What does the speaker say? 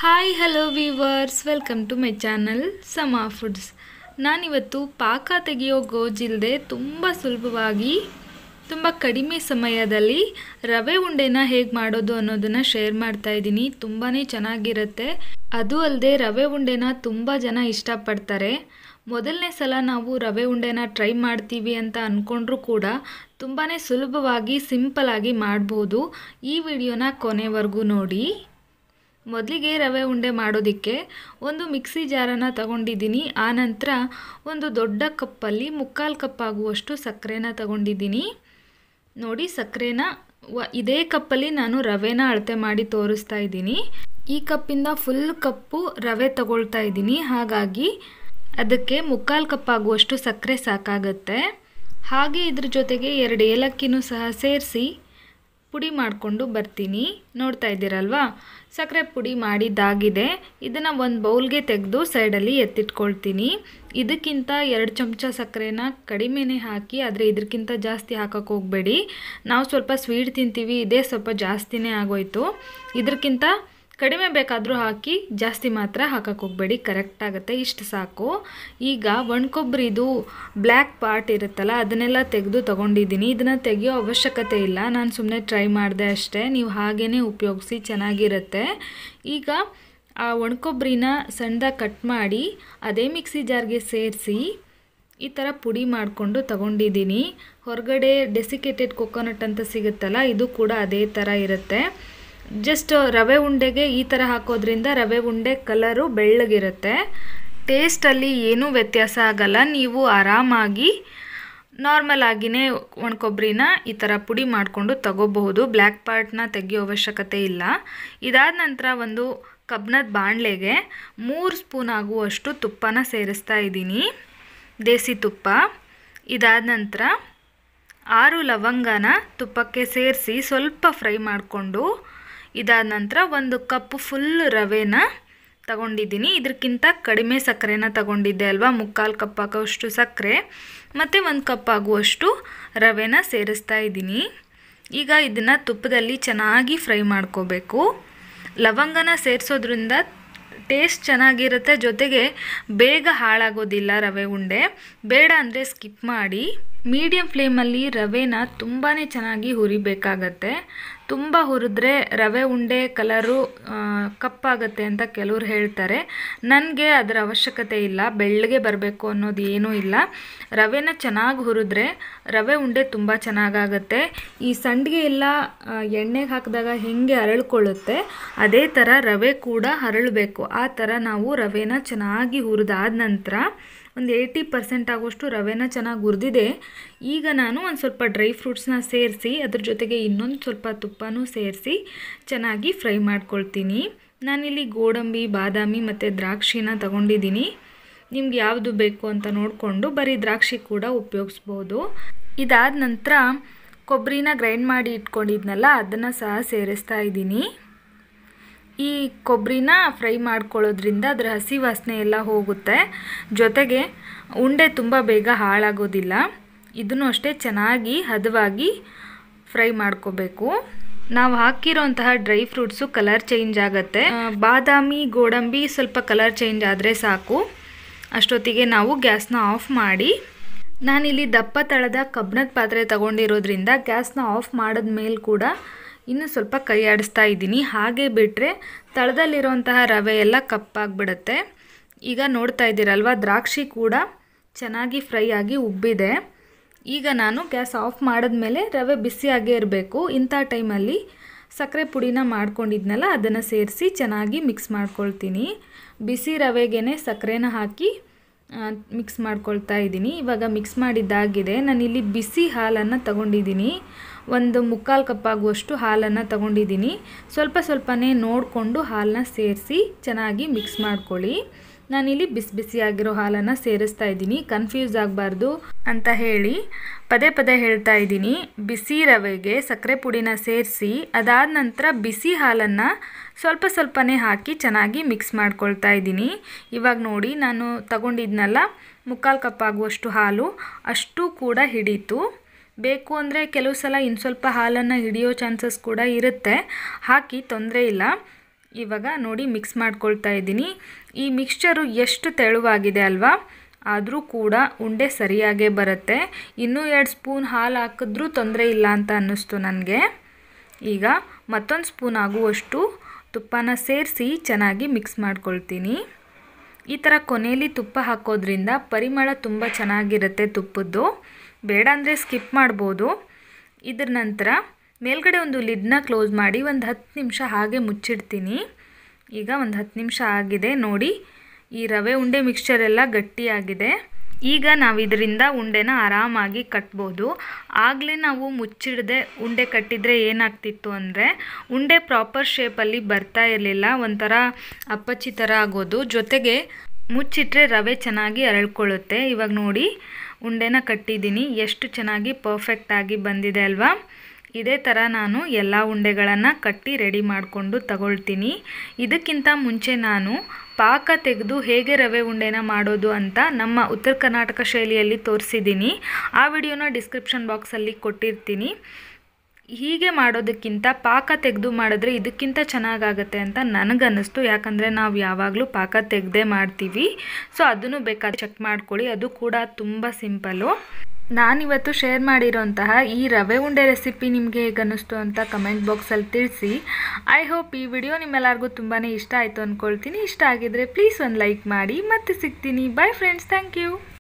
Hi hello viewers, welcome to my channel Sama foods. ನಾನಿವತ್ತು ಪಾಕ ತೆಗೆಯೋ ಗೋಜಿಲ್ಲದೆ ತುಂಬ ಸುಲಭವಾಗಿ ತುಂಬ ಕಡಿಮೆ ಸಮಯದಲ್ಲಿ ರವೆ ಉಂಡೆನ ಹೇಗೆ ಮಾಡೋದು ಅನ್ನೋದನ್ನು ಶೇರ್ ಮಾಡ್ತಾ ಇದ್ದೀನಿ. ತುಂಬಾ ಚೆನ್ನಾಗಿರುತ್ತೆ. ಅದು ಅಲ್ಲದೆ ರವೆ ಉಂಡೆನ ತುಂಬ ಜನ ಇಷ್ಟಪಡ್ತಾರೆ. ಮೊದಲನೇ ಸಲ ನಾವು ರವೆ ಉಂಡೆನ ಟ್ರೈ ಮಾಡ್ತೀವಿ ಅಂತ ಅಂದ್ಕೊಂಡ್ರೂ ಕೂಡ ತುಂಬಾ ಸುಲಭವಾಗಿ ಸಿಂಪಲಾಗಿ ಮಾಡ್ಬೋದು. ಈ ವಿಡಿಯೋನ ಕೊನೆವರೆಗೂ ನೋಡಿ. ಮೊದಲಿಗೆ ರವೆ ಉಂಡೆ ಮಾಡೋದಕ್ಕೆ ಒಂದು ಮಿಕ್ಸಿ ಜಾರನ್ನು ತಗೊಂಡಿದ್ದೀನಿ. ಆನಂತರ ಒಂದು ದೊಡ್ಡ ಕಪ್ಪಲ್ಲಿ 3/4 ಕಪ್ ಆಗುವಷ್ಟು ಸಕ್ಕರೆನ ತಗೊಂಡಿದ್ದೀನಿ. ನೋಡಿ, ಸಕ್ಕರೆನ ಇದೇ ಕಪ್ಪಲ್ಲಿ ನಾನು ರವೆನ ಅಳತೆ ಮಾಡಿ ತೋರಿಸ್ತಾ ಇದ್ದೀನಿ. ಈ ಕಪ್ಪಿಂದ ಫುಲ್ ಕಪ್ಪು ರವೆ ತಗೊಳ್ತಾ ಇದ್ದೀನಿ. ಹಾಗಾಗಿ ಅದಕ್ಕೆ 3/4 ಕಪ್ ಆಗುವಷ್ಟು ಸಕ್ಕರೆ ಸಾಕಾಗುತ್ತೆ. ಹಾಗೆ ಇದ್ರ ಜೊತೆಗೆ 2 ಏಲಕ್ಕಿನೂ ಸಹ ಸೇರಿಸಿ ಪುಡಿ ಮಾಡಿಕೊಂಡು ಬರ್ತೀನಿ. ನೋಡ್ತಾ ಇದ್ದೀರಲ್ವಾ, ಸಕ್ಕರೆ ಪುಡಿ ಮಾಡಿದ್ದಾಗಿದೆ. ಇದನ್ನು ಒಂದು ಬೌಲ್ಗೆ ತೆಗೆದು ಸೈಡಲ್ಲಿ ಎತ್ತಿಟ್ಕೊಳ್ತೀನಿ. ಇದಕ್ಕಿಂತ 2 ಚಮಚ ಸಕ್ಕರೆನ ಕಡಿಮೆನೇ ಹಾಕಿ, ಆದರೆ ಇದಕ್ಕಿಂತ ಜಾಸ್ತಿ ಹಾಕೋಕ್ಕೆ ಹೋಗಬೇಡಿ. ನಾವು ಸ್ವಲ್ಪ ಸ್ವೀಟ್ ತಿಂತೀವಿ, ಇದೇ ಸ್ವಲ್ಪ ಜಾಸ್ತಿನೇ ಆಗೋಯ್ತು. ಇದಕ್ಕಿಂತ ಕಡಿಮೆ ಬೇಕಾದರೂ ಹಾಕಿ, ಜಾಸ್ತಿ ಮಾತ್ರ ಹಾಕೋಕ್ಕೆ ಹೋಗಬೇಡಿ. ಕರೆಕ್ಟ್ ಆಗುತ್ತೆ, ಇಷ್ಟು ಸಾಕು. ಈಗ ಒಣಕೊಬ್ಬರಿದು ಬ್ಲ್ಯಾಕ್ ಪಾರ್ಟ್ ಇರುತ್ತಲ್ಲ, ಅದನ್ನೆಲ್ಲ ತೆಗೆದು ತೊಗೊಂಡಿದ್ದೀನಿ. ಇದನ್ನು ತೆಗೆಯೋ ಅವಶ್ಯಕತೆ ಇಲ್ಲ, ನಾನು ಸುಮ್ಮನೆ ಟ್ರೈ ಮಾಡಿದೆ ಅಷ್ಟೇ. ನೀವು ಹಾಗೇ ಉಪಯೋಗಿಸಿ, ಚೆನ್ನಾಗಿರುತ್ತೆ. ಈಗ ಆ ಒಣಕೊಬ್ಬರಿನ ಸಣ್ಣದಾಗಿ ಕಟ್ ಮಾಡಿ ಅದೇ ಮಿಕ್ಸಿ ಜಾರ್ಗೆ ಸೇರಿಸಿ ಈ ಥರ ಪುಡಿ ಮಾಡಿಕೊಂಡು ತಗೊಂಡಿದ್ದೀನಿ. ಹೊರಗಡೆ ಡೆಸಿಕೇಟೆಡ್ ಕೊಕೊನಟ್ ಅಂತ ಸಿಗುತ್ತಲ್ಲ, ಇದು ಕೂಡ ಅದೇ ಥರ ಇರುತ್ತೆ. ಜಸ್ಟ್ ರವೆ ಉಂಡೆಗೆ ಈ ಥರ ಹಾಕೋದ್ರಿಂದ ರವೆ ಉಂಡೆ ಕಲರು ಬೆಳ್ಳಗಿರುತ್ತೆ. ಟೇಸ್ಟಲ್ಲಿ ಏನೂ ವ್ಯತ್ಯಾಸ ಆಗಲ್ಲ. ನೀವು ಆರಾಮಾಗಿ ನಾರ್ಮಲ್ ಆಗಿಯೇ ಒಣಕೊಬ್ಬರಿನ ಈ ಥರ ಪುಡಿ ಮಾಡಿಕೊಂಡು ತಗೋಬಹುದು. ಬ್ಲ್ಯಾಕ್ ಪಾರ್ಟ್ನ ತೆಗಿಯೋ ಅವಶ್ಯಕತೆ ಇಲ್ಲ. ಇದಾದ ನಂತರ ಒಂದು ಕಬ್ಬಿಣದ ಬಾಣಲೆಗೆ 3 ಸ್ಪೂನ್ ಆಗುವಷ್ಟು ತುಪ್ಪನ ಸೇರಿಸ್ತಾ ಇದ್ದೀನಿ, ದೇಸಿ ತುಪ್ಪ. ಇದಾದ ನಂತರ 6 ಲವಂಗನ ತುಪ್ಪಕ್ಕೆ ಸೇರಿಸಿ ಸ್ವಲ್ಪ ಫ್ರೈ ಮಾಡಿಕೊಂಡು, ಇದಾದ ನಂತರ 1 ಕಪ್ ಫುಲ್ ರವೆನ ತಗೊಂಡಿದ್ದೀನಿ. ಇದಕ್ಕಿಂತ ಕಡಿಮೆ ಸಕ್ಕರೆನ ತಗೊಂಡಿದ್ದೆ ಅಲ್ವಾ, 3/4 ಕಪ್ ಆಗೋಷ್ಟು ಸಕ್ಕರೆ ಮತ್ತು 1 ಕಪ್ ಆಗುವಷ್ಟು ರವೆನ ಸೇರಿಸ್ತಾ ಇದ್ದೀನಿ. ಈಗ ಇದನ್ನು ತುಪ್ಪದಲ್ಲಿ ಚೆನ್ನಾಗಿ ಫ್ರೈ ಮಾಡ್ಕೋಬೇಕು. ಲವಂಗನ ಸೇರಿಸೋದ್ರಿಂದ ಟೇಸ್ಟ್ ಚೆನ್ನಾಗಿರುತ್ತೆ, ಜೊತೆಗೆ ಬೇಗ ಹಾಳಾಗೋದಿಲ್ಲ ರವೆ ಉಂಡೆ. ಬೇಡ ಅಂದರೆ ಸ್ಕಿಪ್ ಮಾಡಿ. ಮೀಡಿಯಮ್ ಫ್ಲೇಮಲ್ಲಿ ರವೆನ ತುಂಬಾ ಚೆನ್ನಾಗಿ ಹುರಿಬೇಕಾಗತ್ತೆ. ತುಂಬ ಹುರಿದ್ರೆ ರವೆ ಉಂಡೆ ಕಲರು ಕಪ್ಪಾಗತ್ತೆ ಅಂತ ಕೆಲವ್ರು ಹೇಳ್ತಾರೆ. ನನಗೆ ಅದರ ಅವಶ್ಯಕತೆ ಇಲ್ಲ, ಬೆಳ್ಳಗೆ ಬರಬೇಕು ಅನ್ನೋದು ಏನೂ ಇಲ್ಲ. ರವೆನ ಚೆನ್ನಾಗಿ ಹುರಿದ್ರೆ ರವೆ ಉಂಡೆ ತುಂಬ ಚೆನ್ನಾಗಾಗತ್ತೆ. ಈ ಸಂಡಿಗೆ ಎಲ್ಲ ಎಣ್ಣೆಗೆ ಹಾಕಿದಾಗ ಹೇಗೆ ಅರಳ್ಕೊಳ್ಳುತ್ತೆ, ಅದೇ ಥರ ರವೆ ಕೂಡ ಅರಳಬೇಕು. ಆ ಥರ ನಾವು ರವೆನ ಚೆನ್ನಾಗಿ ಹುರಿದಾದ ನಂತರ ಒಂದು 80% ಆಗುವಷ್ಟು ರವೆನ ಚೆನ್ನಾಗಿ ಹುರಿದಿದೆ. ಈಗ ನಾನು ಒಂದು ಸ್ವಲ್ಪ ಡ್ರೈ ಫ್ರೂಟ್ಸ್ನ ಸೇರಿಸಿ, ಅದ್ರ ಜೊತೆಗೆ ಇನ್ನೊಂದು ಸ್ವಲ್ಪ ತುಪ್ಪನೂ ಸೇರಿಸಿ ಚೆನ್ನಾಗಿ ಫ್ರೈ ಮಾಡ್ಕೊಳ್ತೀನಿ. ನಾನಿಲ್ಲಿ ಗೋಡಂಬಿ, ಬಾದಾಮಿ ಮತ್ತು ದ್ರಾಕ್ಷಿನ ತಗೊಂಡಿದ್ದೀನಿ. ನಿಮ್ಗೆ ಯಾವುದು ಬೇಕು ಅಂತ ನೋಡಿಕೊಂಡು ಬರೀ ದ್ರಾಕ್ಷಿ ಕೂಡ ಉಪಯೋಗಿಸ್ಬೋದು. ಇದಾದ ನಂತರ ಕೊಬ್ಬರಿನ ಗ್ರೈಂಡ್ ಮಾಡಿ ಇಟ್ಕೊಂಡಿದ್ನಲ್ಲ, ಅದನ್ನು ಸಹ ಸೇರಿಸ್ತಾ ಇದ್ದೀನಿ. ಈ ಕೊಬ್ಬರಿನ ಫ್ರೈ ಮಾಡ್ಕೊಳ್ಳೋದ್ರಿಂದ ಅದರ ಹಸಿ ವಾಸನೆ ಎಲ್ಲ ಹೋಗುತ್ತೆ, ಜೊತೆಗೆ ಉಂಡೆ ತುಂಬ ಬೇಗ ಹಾಳಾಗೋದಿಲ್ಲ. ಇದನ್ನು ಅಷ್ಟೇ ಚೆನ್ನಾಗಿ ಹದವಾಗಿ ಫ್ರೈ ಮಾಡ್ಕೋಬೇಕು. ನಾವು ಹಾಕಿರೋಂತಹ ಡ್ರೈ ಫ್ರೂಟ್ಸು ಕಲರ್ ಚೇಂಜ್ ಆಗುತ್ತೆ. ಬಾದಾಮಿ, ಗೋಡಂಬಿ ಸ್ವಲ್ಪ ಕಲರ್ ಚೇಂಜ್ ಆದರೆ ಸಾಕು. ಅಷ್ಟೊತ್ತಿಗೆ ನಾವು ಗ್ಯಾಸ್ನ ಆಫ್ ಮಾಡಿ, ನಾನಿಲ್ಲಿ ದಪ್ಪ ತಳದ ಕಬ್ಬಿಣದ ಪಾತ್ರೆ ತಗೊಂಡಿರೋದ್ರಿಂದ ಗ್ಯಾಸ್ನ ಆಫ್ ಮಾಡಿದ ಮೇಲೆ ಕೂಡ ಇನ್ನು ಸ್ವಲ್ಪ ಕೈ ಆಡಿಸ್ತಾ ಇದ್ದೀನಿ. ಹಾಗೆ ಬಿಟ್ಟರೆ ತಳದಲ್ಲಿರುವಂತಹ ರವೆ ಎಲ್ಲ ಕಪ್ಪಾಗಿಬಿಡುತ್ತೆ. ಈಗ ನೋಡ್ತಾ ಇದ್ದೀರಲ್ವ, ದ್ರಾಕ್ಷಿ ಕೂಡ ಚೆನ್ನಾಗಿ ಫ್ರೈ ಆಗಿ ಉಬ್ಬಿದೆ. ಈಗ ನಾನು ಗ್ಯಾಸ್ ಆಫ್ ಮಾಡಿದ್ಮೇಲೆ ರವೆ ಬಿಸಿಯಾಗೇ ಇರಬೇಕು. ಇಂಥ ಟೈಮಲ್ಲಿ ಸಕ್ಕರೆ ಪುಡಿನ ಮಾಡ್ಕೊಂಡಿದ್ನಲ್ಲ, ಅದನ್ನು ಸೇರಿಸಿ ಚೆನ್ನಾಗಿ ಮಿಕ್ಸ್ ಮಾಡ್ಕೊಳ್ತೀನಿ. ಬಿಸಿ ರವೆಗೇ ಸಕ್ಕರೆನ ಹಾಕಿ ಮಿಕ್ಸ್ ಮಾಡ್ಕೊಳ್ತಾ ಇದ್ದೀನಿ. ಇವಾಗ ಮಿಕ್ಸ್ ಮಾಡಿದ್ದಾಗಿದೆ. ನಾನಿಲ್ಲಿ ಬಿಸಿ ಹಾಲನ್ನು ತಗೊಂಡಿದ್ದೀನಿ. ಒಂದು 3/4 ಕಪ್ ಆಗುವಷ್ಟು ಹಾಲನ್ನು ತಗೊಂಡಿದ್ದೀನಿ. ಸ್ವಲ್ಪನೇ ನೋಡಿಕೊಂಡು ಹಾಲನ್ನ ಸೇರಿಸಿ ಚೆನ್ನಾಗಿ ಮಿಕ್ಸ್ ಮಾಡ್ಕೊಳ್ಳಿ. ನಾನಿಲ್ಲಿ ಬಿಸಿಯಾಗಿರೋ ಹಾಲನ್ನು ಸೇರಿಸ್ತಾ ಇದ್ದೀನಿ. ಕನ್ಫ್ಯೂಸ್ ಆಗಬಾರ್ದು ಅಂತ ಹೇಳಿ ಪದೇ ಹೇಳ್ತಾ ಇದ್ದೀನಿ. ಬಿಸಿ ರವೆಗೆ ಸಕ್ಕರೆ ಪುಡಿನ ಸೇರಿಸಿ, ಅದಾದ ನಂತರ ಬಿಸಿ ಹಾಲನ್ನು ಸ್ವಲ್ಪನೇ ಹಾಕಿ ಚೆನ್ನಾಗಿ ಮಿಕ್ಸ್ ಮಾಡ್ಕೊಳ್ತಾ ಇದ್ದೀನಿ. ಇವಾಗ ನೋಡಿ, ನಾನು ತಗೊಂಡಿದ್ನಲ್ಲ 3/4 ಕಪ್ ಆಗುವಷ್ಟು ಹಾಲು, ಅಷ್ಟು ಕೂಡ ಹಿಡೀತು. ಬೇಕು ಅಂದರೆ ಕೆಲವು ಸಲ ಇನ್ನು ಸ್ವಲ್ಪ ಹಾಲನ್ನು ಹಿಡಿಯೋ ಚಾನ್ಸಸ್ ಕೂಡ ಇರುತ್ತೆ. ಹಾಕಿ, ತೊಂದರೆ ಇಲ್ಲ. ಇವಾಗ ನೋಡಿ ಮಿಕ್ಸ್ ಮಾಡ್ಕೊಳ್ತಾ ಇದ್ದೀನಿ. ಈ ಮಿಕ್ಸ್ಚರು ಎಷ್ಟು ತೆಳುವಾಗಿದೆ ಅಲ್ವಾ, ಆದರೂ ಕೂಡ ಉಂಡೆ ಸರಿಯಾಗೇ ಬರುತ್ತೆ. ಇನ್ನೂ 2 ಸ್ಪೂನ್ ಹಾಲು ಹಾಕಿದ್ರೂ ತೊಂದರೆ ಇಲ್ಲ ಅಂತ ಅನ್ನಿಸ್ತು ನನಗೆ. ಈಗ ಮತ್ತೊಂದು ಸ್ಪೂನ್ ಆಗುವಷ್ಟು ತುಪ್ಪನ ಸೇರಿಸಿ ಚೆನ್ನಾಗಿ ಮಿಕ್ಸ್ ಮಾಡ್ಕೊಳ್ತೀನಿ. ಈ ಥರ ಕೊನೆಯಲ್ಲಿ ತುಪ್ಪ ಹಾಕೋದ್ರಿಂದ ಪರಿಮಳ ತುಂಬ ಚೆನ್ನಾಗಿರುತ್ತೆ ತುಪ್ಪದ್ದು. ಬೇಡ ಅಂದರೆ ಸ್ಕಿಪ್ ಮಾಡ್ಬೋದು. ಇದರ ನಂತರ ಮೇಲ್ಗಡೆ ಒಂದು ಲಿಡ್ನ ಕ್ಲೋಸ್ ಮಾಡಿ ಒಂದು 10 ನಿಮಿಷ ಹಾಗೆ ಮುಚ್ಚಿಡ್ತೀನಿ. ಈಗ ಒಂದು 10 ನಿಮಿಷ ಆಗಿದೆ ನೋಡಿ. ಈ ರವೆ ಉಂಡೆ ಮಿಕ್ಸ್ಚರ್ ಎಲ್ಲ ಗಟ್ಟಿಯಾಗಿದೆ. ಈಗ ನಾವು ಇದರಿಂದ ಉಂಡೆನ ಆರಾಮಾಗಿ ಕಟ್ಬೋದು. ಆಗಲೇ ನಾವು ಮುಚ್ಚಿಡದೆ ಉಂಡೆ ಕಟ್ಟಿದರೆ ಏನಾಗ್ತಿತ್ತು ಅಂದರೆ ಉಂಡೆ ಪ್ರಾಪರ್ ಶೇಪಲ್ಲಿ ಬರ್ತಾ ಇರಲಿಲ್ಲ, ಒಂಥರ ಅಪ್ಪಚ್ಚಿ ಥರ ಆಗೋದು. ಜೊತೆಗೆ ಮುಚ್ಚಿಟ್ರೆ ರವೆ ಚೆನ್ನಾಗಿ ಅರಳ್ಕೊಳ್ಳುತ್ತೆ. ಇವಾಗ ನೋಡಿ ಉಂಡೆನ ಕಟ್ಟಿದ್ದೀನಿ, ಎಷ್ಟು ಚೆನ್ನಾಗಿ ಪರ್ಫೆಕ್ಟಾಗಿ ಬಂದಿದೆ ಅಲ್ವಾ. ಇದೇ ಥರ ನಾನು ಎಲ್ಲ ಉಂಡೆಗಳನ್ನು ಕಟ್ಟಿ ರೆಡಿ ಮಾಡಿಕೊಂಡು ತಗೊಳ್ತೀನಿ. ಇದಕ್ಕಿಂತ ಮುಂಚೆ ನಾನು ಪಾಕ ತೆಗೆದು ಹೇಗೆ ರವೆ ಉಂಡೆನ ಮಾಡೋದು ಅಂತ ನಮ್ಮ ಉತ್ತರ ಕರ್ನಾಟಕ ಶೈಲಿಯಲ್ಲಿ ತೋರಿಸಿದ್ದೀನಿ. ಆ ವಿಡಿಯೋನ ಡಿಸ್ಕ್ರಿಪ್ಷನ್ ಬಾಕ್ಸಲ್ಲಿ ಕೊಟ್ಟಿರ್ತೀನಿ. ಹೀಗೆ ಮಾಡೋದಕ್ಕಿಂತ ಪಾಕ ತೆಗೆದು ಮಾಡಿದ್ರೆ ಇದಕ್ಕಿಂತ ಚೆನ್ನಾಗಾಗುತ್ತೆ ಅಂತ ನನಗನ್ನಿಸ್ತು. ಯಾಕಂದರೆ ನಾವು ಯಾವಾಗಲೂ ಪಾಕ ತೆಗೆದೇ ಮಾಡ್ತೀವಿ. ಸೊ ಅದನ್ನು ಬೇಕಾದ್ರೆ ಚೆಕ್ ಮಾಡ್ಕೊಳ್ಳಿ, ಅದು ಕೂಡ ತುಂಬ ಸಿಂಪಲ್ಲು. ನಾನಿವತ್ತು ಶೇರ್ ಮಾಡಿರೋಂತಹ ಈ ರವೆ ಉಂಡೆ ರೆಸಿಪಿ ನಿಮಗೆ ಹೇಗೆ ಅನ್ನಿಸ್ತು ಅಂತ ಕಮೆಂಟ್ ಬಾಕ್ಸಲ್ಲಿ ತಿಳಿಸಿ. ಐ ಹೋಪ್ ಈ ವಿಡಿಯೋ ನಿಮ್ಮೆಲ್ಲರಿಗೂ ತುಂಬಾ ಇಷ್ಟ ಆಯಿತು ಅಂದ್ಕೊಳ್ತೀನಿ. ಇಷ್ಟ ಆಗಿದ್ರೆ ಪ್ಲೀಸ್ ಒಂದು ಲೈಕ್ ಮಾಡಿ. ಮತ್ತೆ ಸಿಗ್ತೀನಿ. Bye friends, thank you.